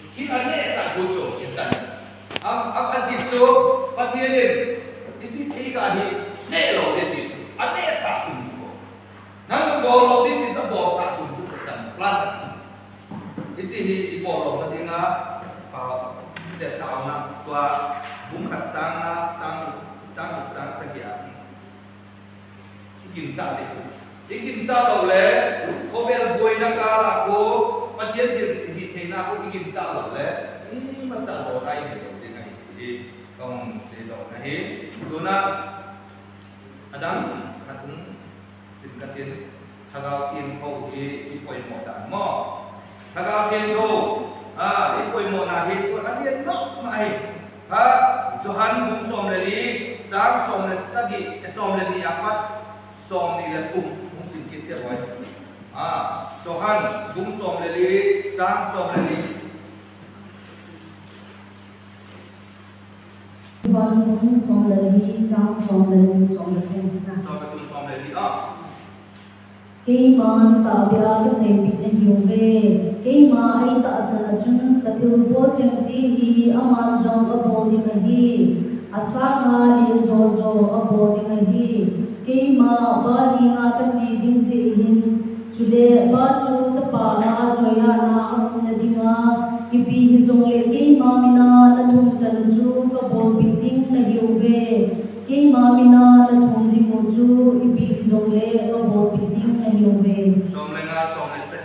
khi anh ấy sạc bút chỗ xin tận anh dịch chỗ bắt thiên lên cái gì thì cả hi nè lộ đến đi anh ấy sạc bút chỗ nang bộ lộ đến đi sao bộ sạc bút chỗ xin tận plan cái gì thì bộ lộ nó tiếng để tạo ra tua bung khát tăng sang kia kinh gia đấy chứ kinh gia đầu lẽ có vẻ bùi năng ca là cô bắt thiên thì thế nào cũng kinh gia đầu lẽ mà trả đồ tay để rồi thế này thì không sẽ đồ này luôn á Adam khát xin khát thiên thagao thiên khâu thì quay một đàn mò thagao thiên khâu đi quay một là hết của anh điên nóc này Johan bung som leli jang som le sagi som leli apat som ni le tum bung sin kit ke boy Johan bung som leli jang som leli Johan bung som leli jang som leli som le tum som leli Kei ma ta bia ka se pi na hiu ve kei ma ai ta sana chun ka thil bo chang si hi aman jong a bo di ka hi asa nga li zo zo a bo di ka hi kei ma ba hi nga ka chi ding si hin chule ba chu cha pa na choya na am na di nga ipi hi zong le kei ma mina na thum chan chu ka bo bi ding na hiu ve kei ma mina na thum di mo chu ipi hi zong le ka bo bi ding na hiu ve som le nga som le sa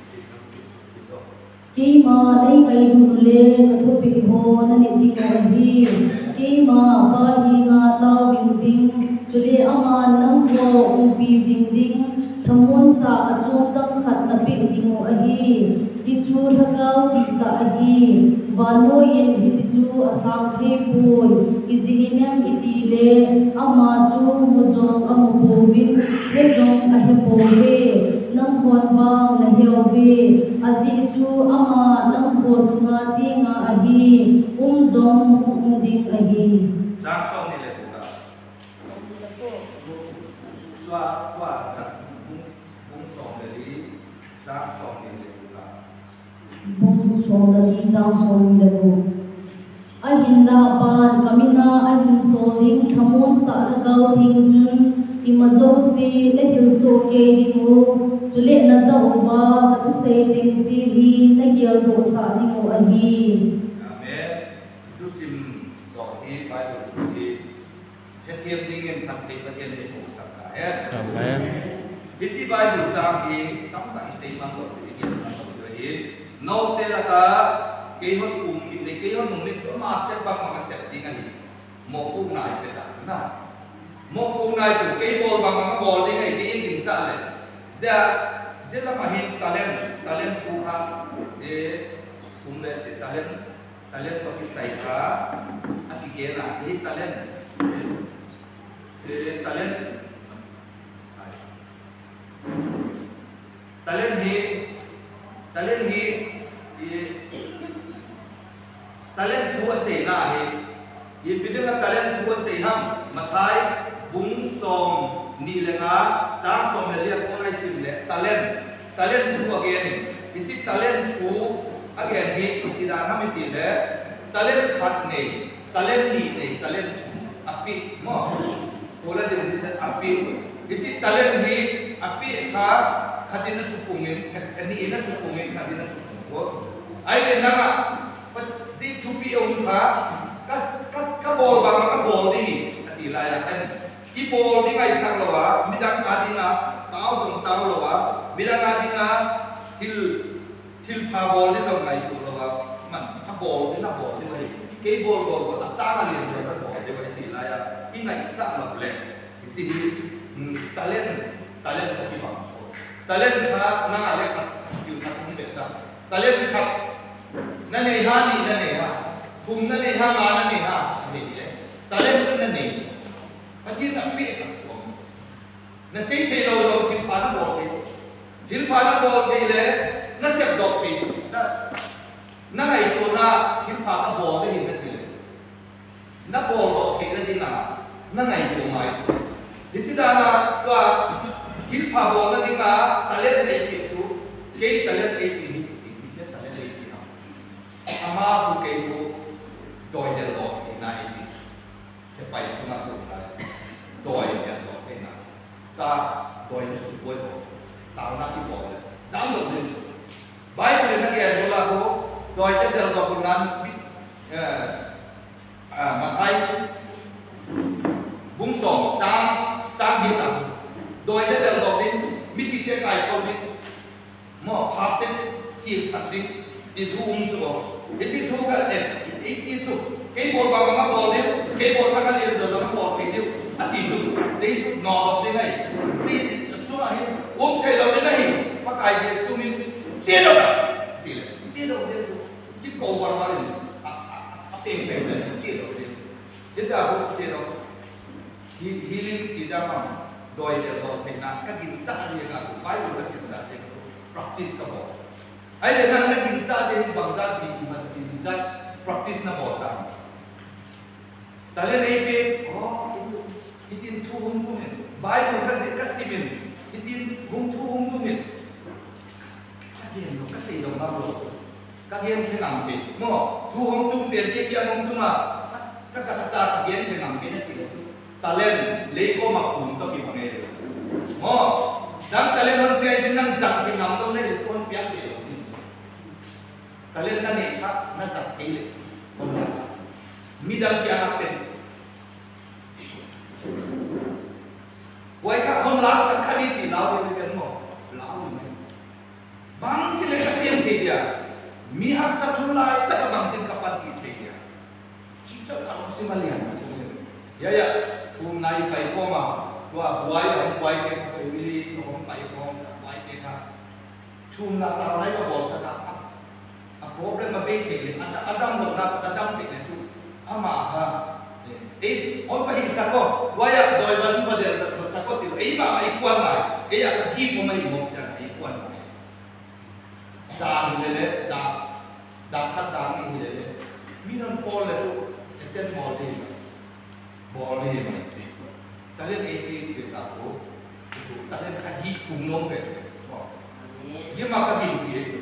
kei ma nei kai du le ka thu pi ho na ni ti ka hi kei ma ba hi nga ta vin ding chule ama nang ho pi jing ding thamun sa achung tang khat na pi ding o a hi ti chu thakau ti ta a hi vano yen hi ti chu asam the poi izinem iti le ama chu mo zong am po vin he zong a he po he nang hon wang na heo ve azi chu ama nang ho sunga chi nga a hi zong ding a hi jang som ni le qua bung som leli jang som ni le bung som leli jang som le ko ahin la ban kamina ahin so ding thamon sa la gau thing chun imazo si le hil so ke di mo chule na za wa ka tu se jing si hi na gyal do sa di mo a hi amen tu sim zo hi bible tu hi het hiam ding em thak te pathian ni mo sa ka amen bichi bible jang hi tam ta sei mang lo ti ki mang lo hi no te la ka ke hon kum ni le ke hon nong ni cho ma se ba ma se ding ani mo ku nai pe ta na mo ku nai chu ke bol ba ma bol ding ai ke yin cha le ja je la ma hin talent ku ha e kum le talent pa ki sai ka a ki ke na hi talent talent thua se na hi ye bidinga talent thua se ham mathai bung som ni lenga chang som le lia ko nai sim le talent thua again isi talent thu again hi ki da ham ti le talent khat nei talent ni nei talent api mo bola je ni api isi talent hi api kha khatin supungin ani ina supungin khatin supung ko ai le na ji thu pi ông kha ka bol ba ma ka bol ni ati la ya kan ki bol ni ngai sang lo wa midang adinga tao jong tao lo wa midang adinga thil pha bol ni lo ngai tu lo wa man ka bol ni na bol ni wai ke bol ko asa ma li lo ka bol de wai ti la ya ki ngai sa lo le ji talent ko ki ba so talent kha na ale ka yu ka thong be ta talent kha na nei ha ni na nei ha thum na nei ha ma na nei ha ni le talent chu na nei ati na pi ka chom na sei the lo lo ki pa na bo ki hil pa na bo ki le na sep dok ki na ngai ko na hil pa ka bo le hin na ki na bo dok ki na di na ngai ko mai chu ti da na ka hil pa bo na di talent nei pi chu ke talent ei pi pai sunga tu lai doi ya to ke na ta doi na su boi ko ta na ki bo le jam do jin chu Bible na ke bola ko doi te del ko nan Mathai bung song trang hi ta doi te del ko din mi ti te kai ko din mo phap te thiên sạch đi đi thu chu cái đi thu cái đẹp ít chu cái bộ vào cái bộ đấy cái bộ sang cái liền rồi nó bộ cái điêu ăn đi chu đấy chu nọ vào đây này xin số này ôm thầy đầu đến đây bắt cái gì số mình chia đâu thì là chia đâu cái cầu vào vào liền tiền tiền tiền chia đâu tiền thế là bộ chia đâu healing thì đã bằng đòi để vào thành nào các kinh chắc gì cả phải là các kinh chắc gì practice cái bộ ai để năng lực kinh cha thì bằng ra thì mà thì ra practice na bỏ ta ta lên đây cái cái tin thu hung tu mình Bible cái gì mình cái tin hung thu hung tu mình các hiện nó cái gì đồng bao rồi các hiện cái làm gì mà thu hung tu tiền kia hung tu mà các sản ta các hiện cái làm cái nó chỉ là ta lên lấy có mặc quần có bị bằng nghề rồi mà đang ta lên hơn cái chính năng giặc cái làm đâu này để cho biết gì kalian kan ni tak nak pilih komunikasi. Midang dia nak pilih. Wai ka hom lag sakhari chi lao ni kan mo lao ni. Bang chi le kasiem the dia. Mi hak sathun lai tak bang chin kapat ki the dia. Chi cha ka si malian. Ya tum nai pai ko ma. Wa buai hom buai ke family hom pai ko buai ke ka. Tum na lao lai ka bol sa ka problem mà bên thể Adam một là Adam thể là chú ama ha ông phải hiểu sao vậy à đôi bên vấn đề là sao có chịu ấy mà ấy quan lại ấy là cái gì của mình một chẳng ấy quan lại đàn này đấy đàn hát đàn này đấy mình không fall là chú cái bỏ đi mà ta lên ấy thì ta cố ta lên cái gì cùng nông về nhưng mà cái gì vậy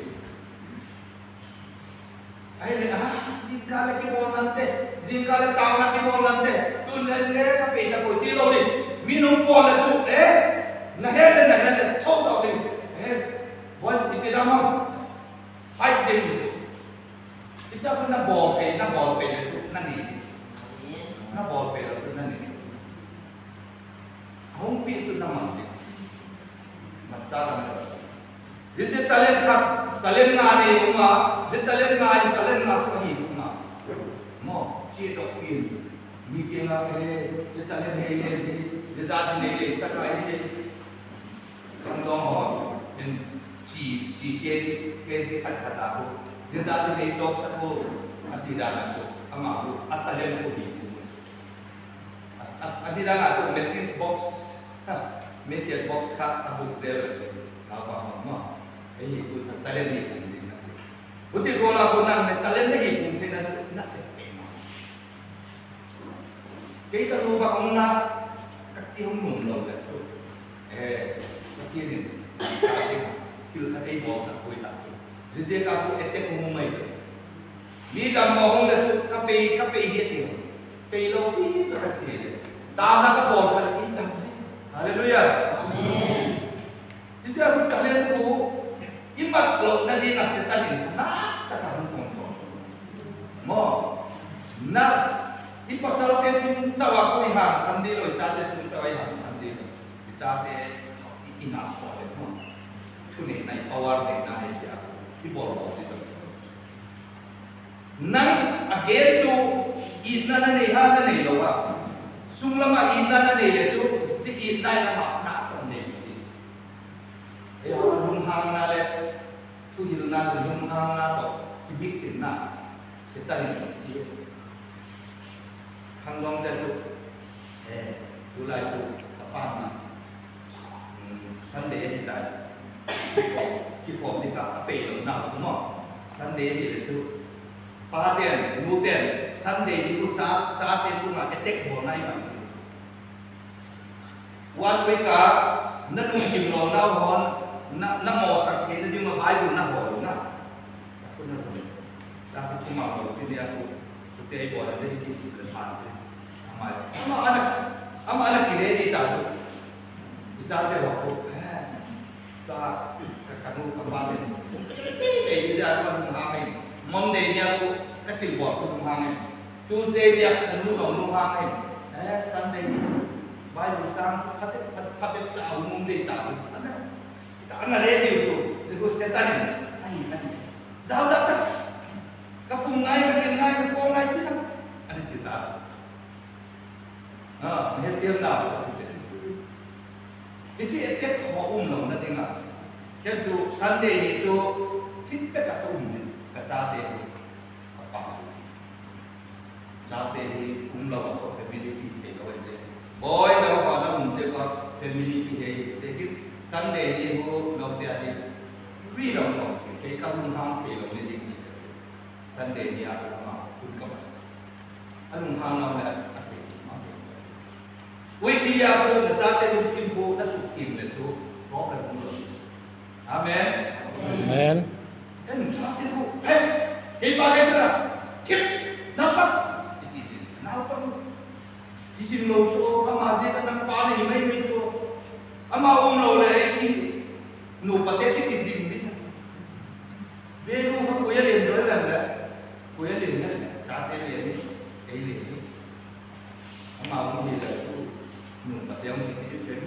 ai le jika lagi bol nante jika le tang lagi bol nante tu le ka pe ta ko ti lo ni minum fo la chu na hele thau da ni boy ite da ma fight jing ita ko na bol pe le chu na ni na bol pe la chu na ni hong pi chu na ma ni ma cha da ma jise talen khat talen na ni uma jise talen na ko hi uma mo chi to pin mi ke na ke jise talen nei ne ji za ta nei le sa ka hi kan do ho in chi ke khat khata ho jise za ta nei jok sa ko ati da na ko ama ko atalen ko hi ati da na ko metis box metis box khat azu zero apa ma ini tu talent ni pun dia. Betul kalau aku nak talent lagi pun dia nak sepema. Kita lupa kamu nak kecil umum loh tu. Kecil ni. Kecil tak ada bos aku tak tu. Jadi kalau etek umum itu. Ni dah mahu dah tu kape hiat ni. Pelo ni kecil. Tak nak ke bos lagi tak sih. Haleluya. Amin. Jadi aku talent aku imat lo na di na setanin na takahun kontrol mo na ipasal ke tun tawa ko ni ha sandi lo chate tun tawa ha sandi lo chate ina ko le mo tuni nai power de na he ya ibol ko di nang again to ina na ne ha na ne lo wa sunglama ina na ne le chu si ina na ma na ko ne ya lung hang na le tu hil na tu lung hang na to ki big sin na setan ni chi khang long da tu tu lai tu apa na Sunday hi tai ki pom ni ka pe lo na su mo Sunday hi le tu pa ten nu ten Sunday ni tu cha ten tu ma etek bo nai ma wan we ka na nu kim lo na hon na mo sak ke na di ma Bible na ho na aku na dapat cuma kalau dia aku setiap buat aja ini sih depan ama anak kiri di tahu kita ada waktu kita kamu kembali ini dia aku menghamil Monday dia aku kecil buat aku menghamil Tuesday dia aku menghamil Sunday Bible sang pakai tahu mungkin tahu kita anak ready itu itu setan ini jauh datang kapung naik kapung naik itu ada kita hết tiếng nào cái chuyện tiếp họ lòng là tiếng nào cái chú Sunday thì chú thích tất cả cả cha tiền cha tiền thì lòng có family thì có gì boy đâu có nó sẽ có family thì sẽ cái Sunday thì họ lòng tiền thì free lòng cái các hàng thì lòng thì Sunday thì à cũng có anh hàng nào là Weekly aku ngecatat mungkin bu dah sukim itu, roh dan mulut. Amen. Amen. Kan ngecatat bu, bagai tu lah, nampak, nampak. Di sini lo tu, amasih kan nampak ni, mai tu, ama lo lagi, nu pakai di sini. Belu kan kuya lihat lah, kuya lihat, catat lihat ni, ni. Ama ni lah tu. Nung patay ang hindi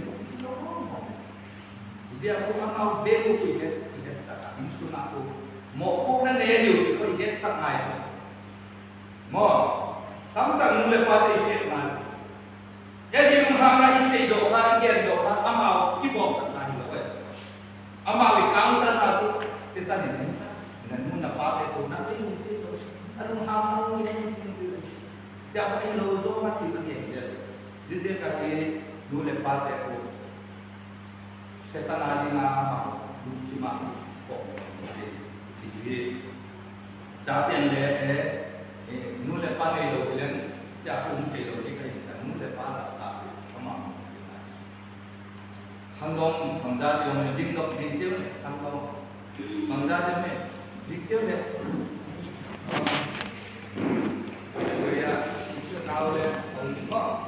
Jadi aku mau belu iket sa insun aku. Mo ko na neyo ko iket sa ngai. Mo tamtang nule pati iket na. Jadi nung hama ise do ka iket do ka amao kibok ta ni do. Amao ikang ta na tu setan ni. Nan na pati ko na ni ise do. Anong hama ni ni ise. Ya pa ilo zo mati ni ise. Jadi kali dulu lepas aku setan ada nama cuma kok jadi saat yang dulu lepas ni lo bilang ya aku mungkin lo ni kan dulu lepas tak sama handong hangda yang ding dok ding dia handong hangda dia ni ding dia ni ya itu tahu le orang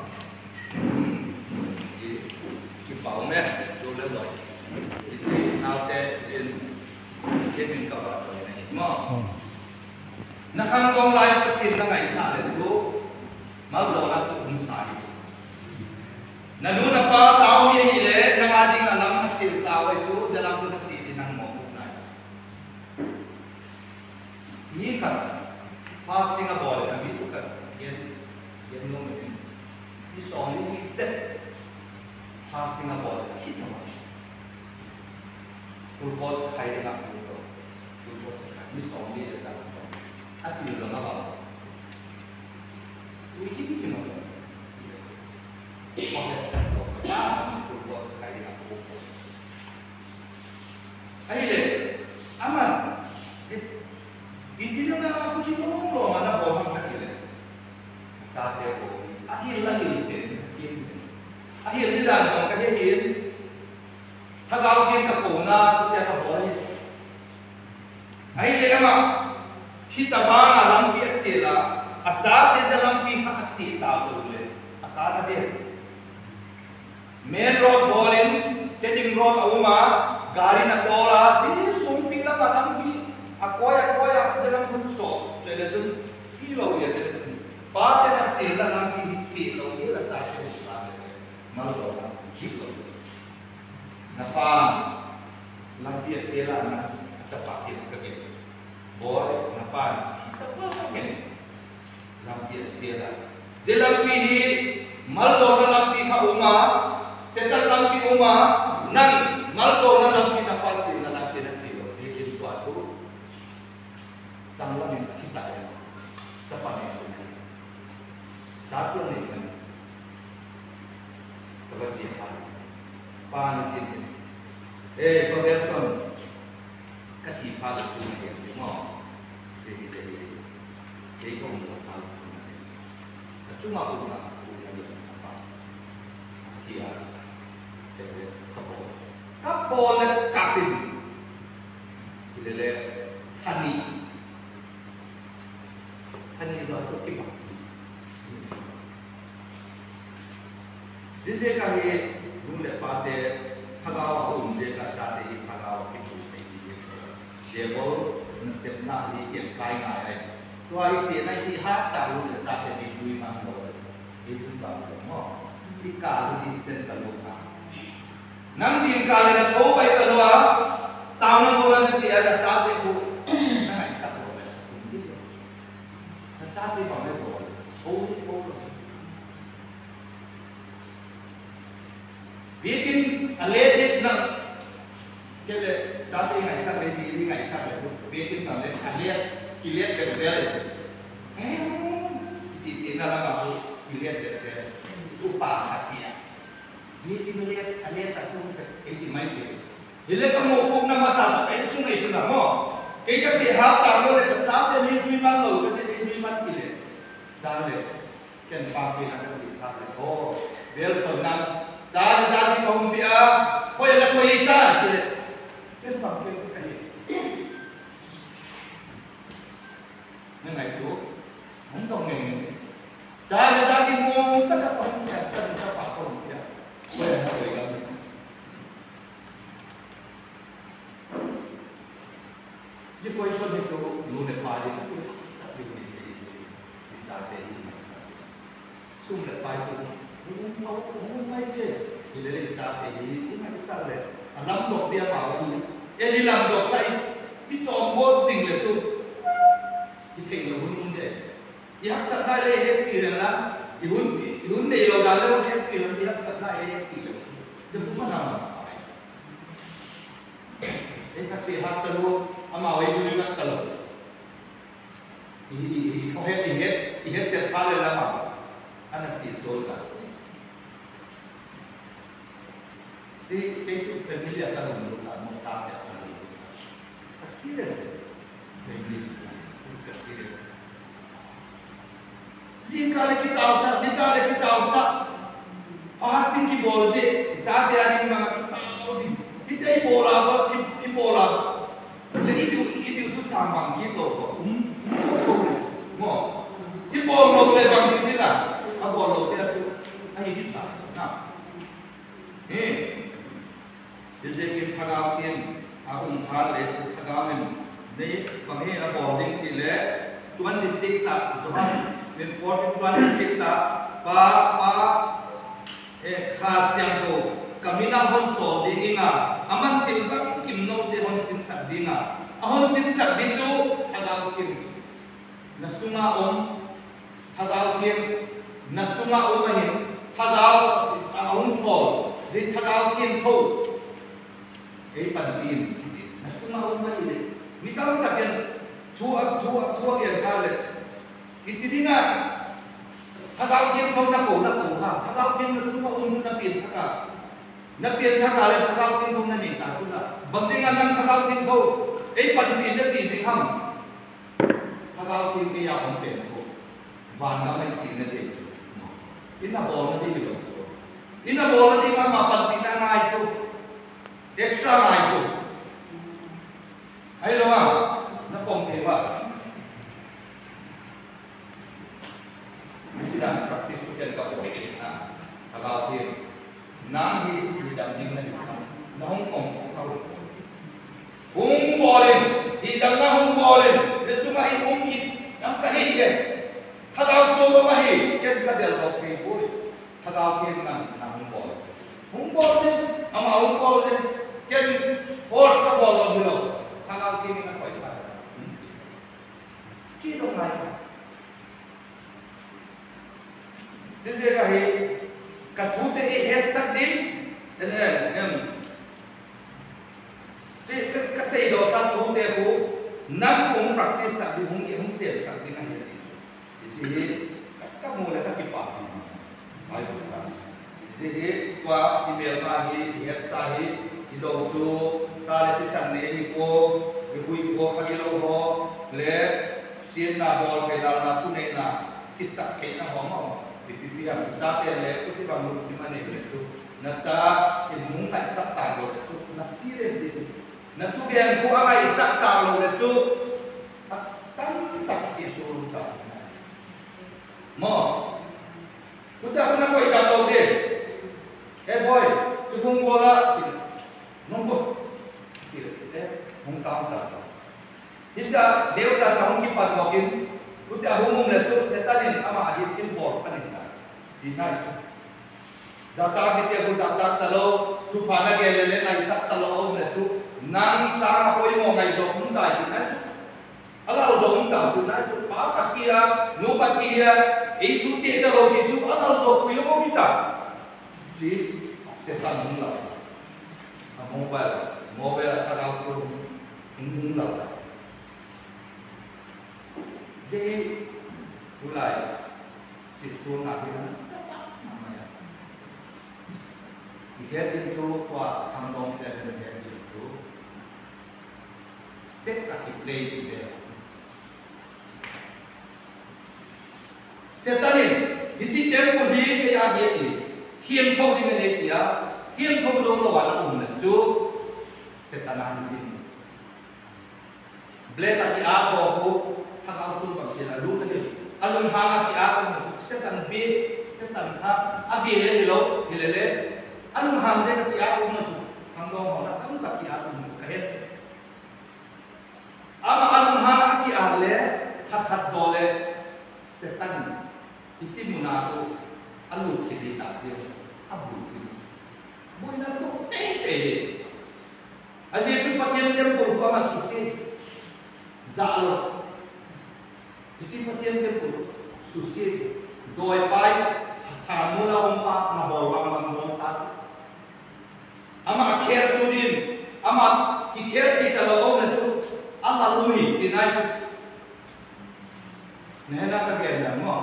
cái bảo mẹ tôi lên rồi thì sao thế trên mình cầu vào rồi này mà nó không còn lại cái chuyện là ngày xả đến lúc mà rồi là cũng xả đi nó luôn là pa tao như vậy lẽ nó ngay đi là làm cái sự tao ấy chúจะlàm cái gì thì năng mộng này như cả fasting là bỏ là biết chút cả yên luôn mình đi sống như thế fasting about kita mas. Glucose kaya na glucose kaya. Ni song ni ada song. Acil lo nama. Ini gimana? Glucose kaya na glucose. Aile, aman. Hindi na ako dito mo mana bohong na kile. Sabi ko, akhir lagi akhir ni dah orang kaya hian, thagau hian kapona tu dia kapoi. Akhir lagi mak, kita bang alam biasa lah, ajar dia jalan pihak kecil tahu le, akar dia. Main road boring, heading road awama, gari nak bola, jadi sumping lah alam bi, akoya jalan khusus, jadi tu kilo ya jadi tu. Pada hasil alam bi kilo dia lah cakap. Malu hidup. Nafan, lampias sila na cepat kita. Boy, nafan, kita apa lampias sila. Jelampi malu na lampi ka uma, setal lampi uma, nang malu na lampi nafas sila lampi na sila. Jadi itu aku, sama yang kita ya, cepat ni. Satu ni. Kebersihan, pan ini. Conversion, kasih pada punya yang semua, jadi kamu nak cuma aku nak punya apa? Dia, kapol kapin, lele tani itu kipas. जिसे का ये रूले पाते थगाव उनसे का चाहते ही थगाव के पूछते ही ये वो नसेबना ही के काय ना है तो आई चे ना ची हाथ तालू ले चाहते भी जुई मांग लो ये जुई मांग लो मो कि काल डिस्टेंस का लोग ना नंग सी काल ले थो भाई कलवा तावन बोलन चे या चाहते को ना ऐसा बोले चाहते बोले ओ bikin aledit na kele tati ngai sa le ji ngai sa le bikin na le alet kilet ke bel ti na la ba kilet ke se tu pa hatia bikin alet ta tu se ke ti mai ke ile ka mo puk na masa sa kai su ngai tu na mo ke ka se ha ta mo le ta te ni su ma lo ke se ni ma kilet da le ken pa ke na ka ti sa le o bel so na Jadi kaum dia, kau yang kau ikat, kenapa kau kaya? Nengai tu, entah ni. Jadi mu tak apa pun tak apa pun dia, kau yang kau ikat. Jadi kau isu ni tu, lu lepas ni tu, satu ni jadi ini masalah. Sumber lepas tu. Không phải gì, thì để trả thì cũng phải sao đấy, làm độc bia bảo gì, em đi làm độc say, cái trò vô tình là chung, cái thing là muốn đấy, cái hấp dẫn đây là hết kỳ là, cái muốn để lâu đó là hết kỳ là cái hấp dẫn đây hết kỳ là, chứ cũng không làm, cái các chị hát tơ luôn, mà ấy vui lắm tơ luôn, thì không hết thì hết chết phá lên là bảo, anh là chỉ số là di Facebook familiar kan untuk mau cari apa lagi? Serius, English, serius. Jika kita usah fasting ki boleh, cari hari mana kita usah. Kita bola apa? Bola. Jadi itu sambang gitu. Mo, bola boleh bang tidak? Bola tidak tu, saya bisa. Nah, जैसे कि थगाव के उम्फाल ले थगाव में ने बहे अबॉर्डिंग के लिए 26 जुबान में 26 पा खासियं को कमीना होन सो देंगा अमन तिलबंग किन्नो दे होन सिंसक देंगा होन सिंसक दे जो थगाव के नसुमा ओम थगाव के नसुमा ओम है थगाव होन सो जे थगाव के थो pantin, semua orang ini, kita tak yang tua yang kale, itu dia, kalau dia kau nak ha, kalau dia semua orang nak pian thaka le, kalau dia kau nak ni tak sudah, banding dengan kalau dia kau, pantin dia di sini kalau dia yang orang pian kau, warna macam ni dia, ini boleh dia juga, ini boleh dia mah pantin ngai tu. Extra này chủ hay đúng không? Nó không thể vậy. Mình sẽ làm practice trên các bộ vào thiền nắng thì đậm nhìn lên nó không còn hung bò lên thì đậm nó hung bò lên để xuống mà hung gì nó cái gì vậy? Thà đào xuống mà hi trên cái đèn bọc thì vui thà đào thiền là hung bò lên mà hung bò lên cái force của bò là nhiều thằng nào kia nó phải phải chỉ đồng này thế giờ cái cả thu thế hết sắc đi thế này em chỉ cái xây đồ sắc thu thế cô năm cũng practice sắc đi không xếp sắc đi này thì các môn là các cái bảo phải thì qua email mà thì hết sai Idong tu sale si sang ne ni ko hui ko khagilo ho le sien na bol ke dal na tu ne na kisak ke na ho ma pipi ya ta te le ku ti ba mu ti ma ne le tu na ta ke mung ta sak ta lo tu na serious de tu na tu ge ko ai sak ta lo le tu tan tak chi su ta mo ku ta ku na ko ita lo de boy, cuma bola, nombor, kita hong tahu tak? Kita dia ucap hong kipat mungkin, ucap hong lecu setanin ama ahit import kan kita, dinai. Zata kita aku zata talo, tu pana gelele nai sak talo hong lecu, nang sang apa yang mau ngai jok hong tai dinai. Allah jok hong tahu dinai, pa pakia, no pakia, itu cita lo itu Allah jok kuyo mau kita. Ji setan mula, mobile ada usul mula. Jadi mulai siswa nak kita sepak namanya. Ikat itu kuat kandung dan ikat itu seks aktif play dia. Setan ini di sini tempoh ini kaya dia ni. Thiên thông đi bên đây kìa, thiên thông đâu nó vào nó là chú setan anjing. Beli tapi apa aku hak asal bangsa lalu tadi. Alun hang tapi apa setan B, setan H, abi hele. Alun hang saya tapi apa tu, hang dong orang kamu tapi apa tu kahet. Ama alun hang tapi ale, hak jole setan. Ichi munato. Alu kiri tak sih, abu sih. Boleh nak tu teh. Asyik sempat yang berbuat sukses. Zalo. Isi patian tempur sukses. Doi pai, kamu lah umpa nabawang mangmontas. Ama akhir tu din, ama kikir kita lawang na tu, Allah lumi dinai tu. Nena kerja mo.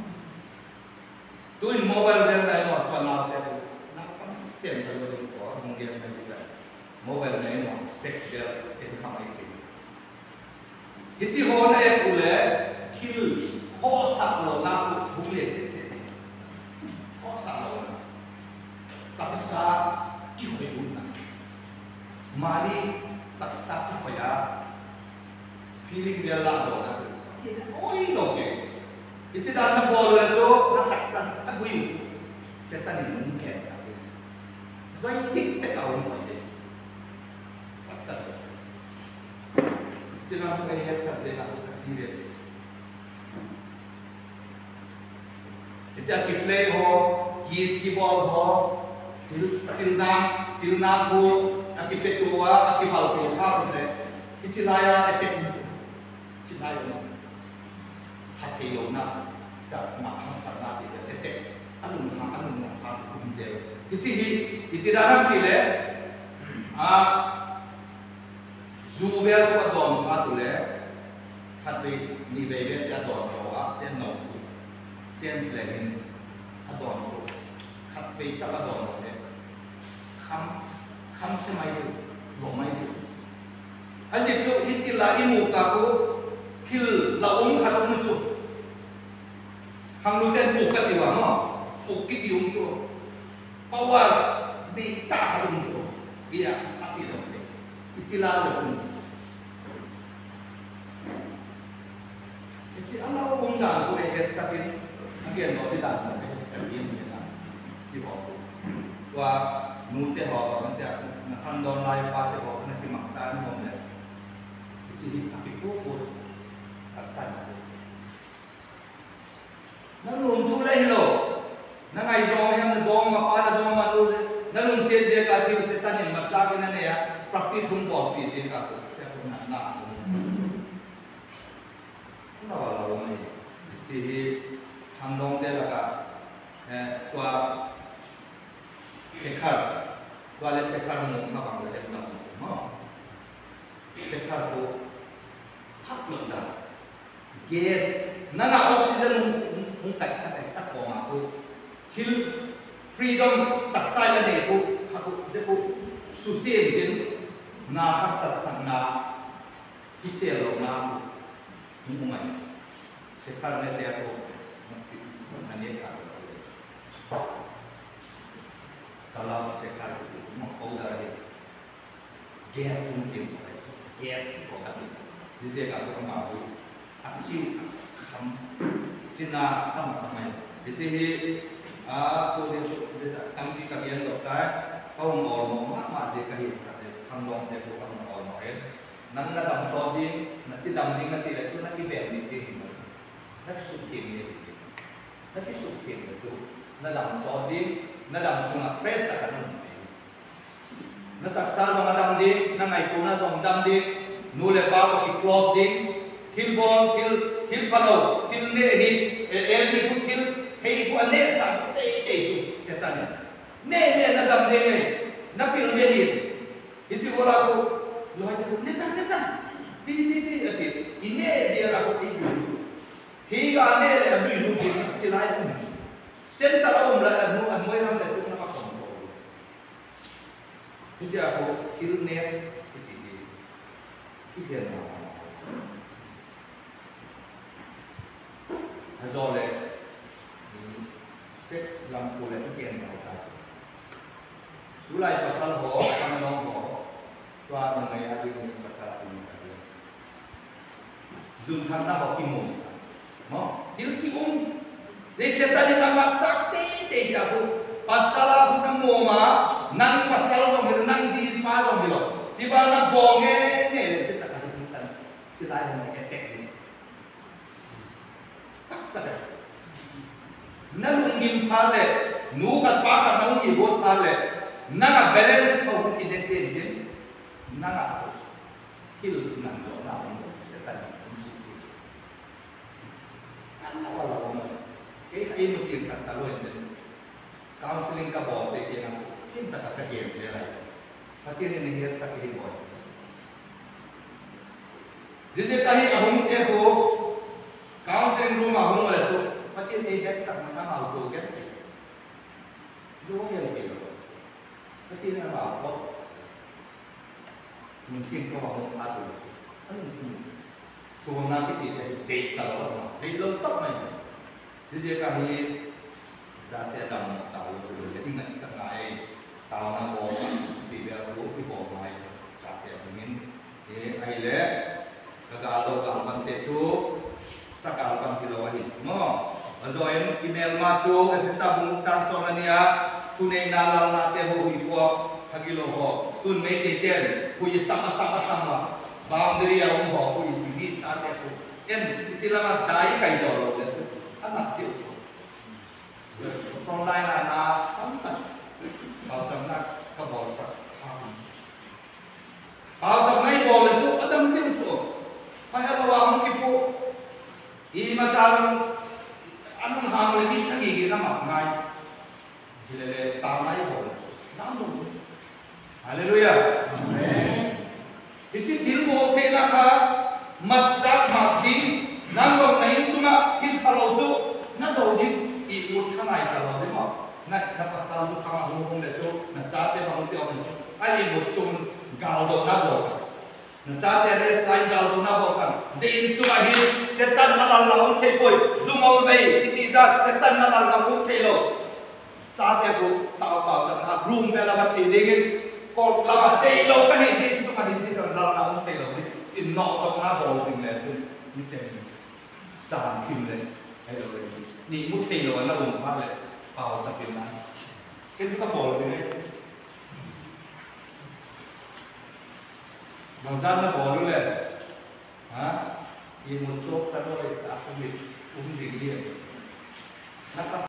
Tuin mobile dia dah mau panau dia tu, nak sen kalau dia kau mungkin dia juga. Mobile ni mau sex dia income itu. Jadi orang yang boleh kill kosak lo nak boleh cecet. Kosak lo, tapi sah kill guna. Mari tak sah kaya feeling dia lah lo nak. Kita oi lo ke. Itu dah nak boleh tu nak taksan tak boleh. Setan ini mungkin sahaja. Jadi kita tahu macam ni. Patut. Jangan bukan yang sahaja nak bukan serius. Kita play ho, kis keyboard ho, cilnang ho, aki petua, aki balko apa tu? Itu laya efek itu. Cilaya. Hati yona, tak mahasiswa nanti terdetek, anu kumzel. Itu dalam kile, zuber ko dom patule, hati ni bebe ya dom jawa, sen nol, sen selain adom tu, hati cakap adom tu, kam semai tu, lomai tu. Asyik tu itu lagi muka ko, kil laung hatu musuh. Hang luten buka di mana, bukit di umso, awal di tak umso, iya pasti dong, icilah umso. Icil Allah umdan boleh head sakin, agian lo di dalam, agian di bawah. Wah nute ho, nanti nak don lai pate ho, nanti maksan ho ni. Icil api pupus, taksan. Nalung tulai lo, nangai jom yang dong apa dong malu, nalung seje kati setan yang macam ini ni ya, praktis sumpah pijin katu, saya pun nak. Kenapa lalu ni? Jadi handong dia lah, tua sekar, tua le sekar mungkin apa boleh kita macam, sekar tu hak lemah, gas, nana oksigen tak sak kong aku, kill freedom tak saya ni aku susun din na hak sak na iselo na umay sekar ni dia aku nanti kalau sekar mau dari gas mungkin gas kok jadi aku mampu aku sih Cina sama namanya. Jadi ตัวเดียวทำที่กับยันดอกได้เขาหมอมาเสียกันอยู่ทำลองเดี๋ยวเขาหมอหน่อยนั่นระดับซอดินนั่นที่ดำดิ้งนั่นที่อะไรทุกนั่นที่แบบนี้ที่นั่นสุดเทียนเลยนั่นที่สุดเทียนเลยทุกนั่นดำซอดินนั่นดำสุนัขเฟสแต่กันนั่นตักซาลงมาดำดิ้งนั่นไงกูน่าส่งดำดิ้งนูเลป้าก็คิดคลอสดิ้งคิลบอลคิลพาโลคิลเนฮีเอลมีคิลเฮียกูอันเนสันเตะจุเสร็จแล้วเนี่ยนั่นดำดิ้งเนี่ยนั่นพิลเนฮีitu orang aku loh itu netan ti ini dia aku itu tiga ane le azu itu cilai pun senta om la anu moi ram le tu na pa kom itu aku kirne itu dia na azole sex lampu le tu dia na ta tulai pasal ho kanong ho tua mengenai ada yang pasal ini tadi. Zoom karena hoki monsa, mo, hilkium, desetani nama cakti tidak pasal aku semua, nang pasal dong itu nang si pas dong itu, tiba nang bonge ni, desetan ada bukan, cerita yang efek ni. Nang mungkin pale, nukat pakar nang ibu pale, nang balance kau mungkin desetan. Nggak kil nang do na mo setan musisi ana wala mo ay mo tin sa talo din counseling ka bo te kina sinta ka game je ra pati ni hiya sa ki bo jije kahi ahum ke ho counseling room ahum la chu pati ni hiya sa ma ma so ke do ya ke pati na ba bo mungkin kau mau ada, so nanti kita data lah, data tak main. Jadi kami jatuh dalam tahu dulu, jadi nak sengaja tahu nak bawa, tidak perlu dibawa main jatuh ingin. Aile, kalau gampang tecu, sekalipun kilawahit. Mo, azoin email macu, sabung transfer niya, tunai nalal nate ho ibuak. Hagilo ho, tun may teacher, kuya sama, boundary ang ho, kuya bigis ate ko. En, itilang dai kay jolo dito. Anak siyo. Online na amtan. Bawtang na kabawsa. Bawtang na ibol ito, adam siyo ito. Kaya lawa mo kipo. Imatarang anong hangin ni sagigi na makngay. Hilale tama yung namun. Haleluya. Amen. Iti dilmo kena ka matjak matin nangong na insuma kin palojo na dawin iut kanay kalo di mo na napasal ka mahung lejo na jate mahung tiyo mo ay mo sum galdo na bo na jate res line galdo na bo kan de insuma hi setan malalaw ke koy zumaw bay iti das setan malalaw ke lo jate ko tao ta room bela bachi dingin còn là đây lâu cái gì thì sao mà đi rồi là không thể lâu đi thì nọ trong nó bò thì là như thế sàn kim lên hay là đi mút thì rồi nó bùng phát lại vào tập tiền này cái chúng ta bò là gì đấy bằng gian nó bò luôn này hả thì một số ta đôi đã không bị uống gì liền